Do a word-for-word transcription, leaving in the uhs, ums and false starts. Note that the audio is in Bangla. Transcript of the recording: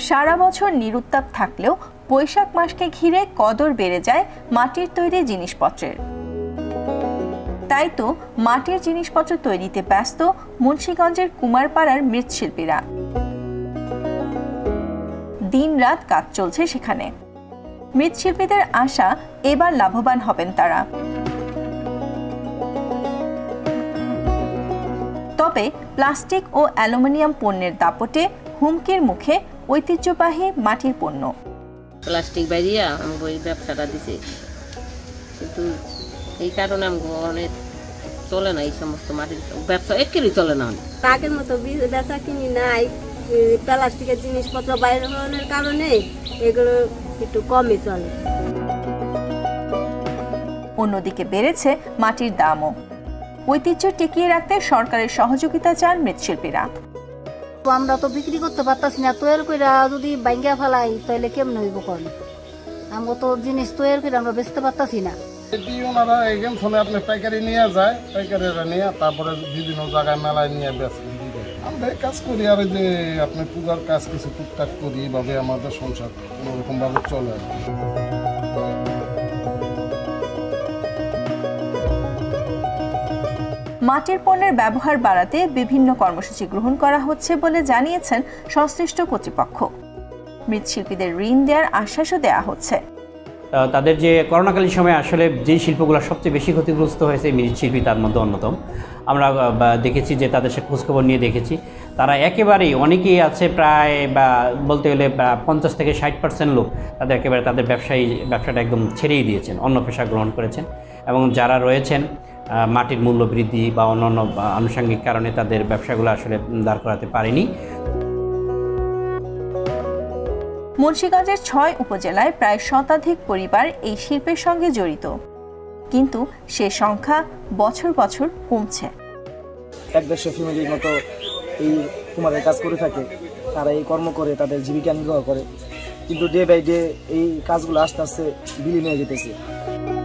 সারা বছর নিরুত্তাপ থাকলেও বৈশাখ মাসকে ঘিরে কদর বেড়ে যায় মাটির তৈরি জিনিসপত্রের। তাই তো মাটির জিনিসপত্র তৈরিতে ব্যস্ত মুন্সিগঞ্জের কুমারপাড়ার মৃৎশিল্পীরা। দিন রাত কাজ চলছে সেখানে। মৃৎশিল্পীদের আশা এবার লাভবান হবেন তারা। তবে প্লাস্টিক ও অ্যালুমিনিয়াম পণ্যের দাপটে হুমকির মুখে ঐতিহ্যবাহী মাটির পণ্য। প্লাস্টিক বাইরিয়া আমাকে ওই ব্যবসাটা দিছে, কিন্তু এই কারণে আমাকে অনেক চলে না, এই সমস্ত মাটির ব্যবসা একেবারেই চলে না। আগের মতো বেচা কিনি নাই, প্লাস্টিকের জিনিসপত্র বাইরে হওয়ার কারণে এগুলো একটু কমই চলে। অন্যদিকে বেড়েছে মাটির দামও। ঐতিহ্য টিকিয়ে রাখতে সরকারের সহযোগিতা চান মৃৎশিল্পীরা। আমরা তো বিক্রি করতে পারতাছি না, তৈরি করে যদি ভাঙ্গা ফেলাই তাহলে কেমন হইব? কোন আমরা তো জিনিস তৈরি করে আমরা বেচতে পারতাছি না। এটি ওনারা এখান ফলে আপনি পাইকারি নিয়ে যায়, পাইকারিরা নিয়ে তারপরে বিভিন্ন জায়গায় মেলায় নিয়ে বেচে। আমরা কাজ করি আর যে আপনি পূজার কাজ কিছু টুকটাক করি, এইভাবে আমাদের সংসার কোনোরকম ভাবে চলে। মাটির পণ্যের ব্যবহার বাড়াতে বিভিন্ন কর্মসূচি গ্রহণ করা হচ্ছে বলে জানিয়েছেন সংশ্লিষ্ট কর্তৃপক্ষ। মৃৎশিল্পীদের ঋণ দেওয়ার আশ্বাসও দেওয়া হচ্ছে। তাদের যে করোনাকালীন সময়ে আসলে যে শিল্পগুলো সবচেয়ে বেশি ক্ষতিগ্রস্ত হয়েছে মৃৎশিল্পী তার মধ্যে অন্যতম। আমরা দেখেছি যে তাদের সে খোঁজখবর নিয়ে দেখেছি, তারা একেবারেই অনেকেই আছে প্রায় বা বলতে গেলে পঞ্চাশ থেকে ষাট পার্সেন্ট লোক তাদের একেবারে তাদের ব্যবসায়ী ব্যবসাটা একদম ছেড়েই দিয়েছেন, অন্য পেশা গ্রহণ করেছেন। এবং যারা রয়েছেন মাটির মূল্য বৃদ্ধি বা অন্যান্য আনুষঙ্গিক কারণে তাদের ব্যবসাগুলো আসলে দাঁড় করাতে পারেনি। মুন্সিগঞ্জের ছয় উপজেলায় প্রায় শতাধিক পরিবার এই শিল্পের সঙ্গে জড়িত, কিন্তু সে সংখ্যা বছর বছর কমছে। এক দেড়শো ফ্যামিলির মতো এই কুমারের কাজ করে থাকে, তারা এই কর্ম করে তাদের জীবিকা নির্বাহ করে, কিন্তু ডে বাই ডে এই কাজগুলো আস্তে আস্তে বিলীন হয়ে যেতেছে।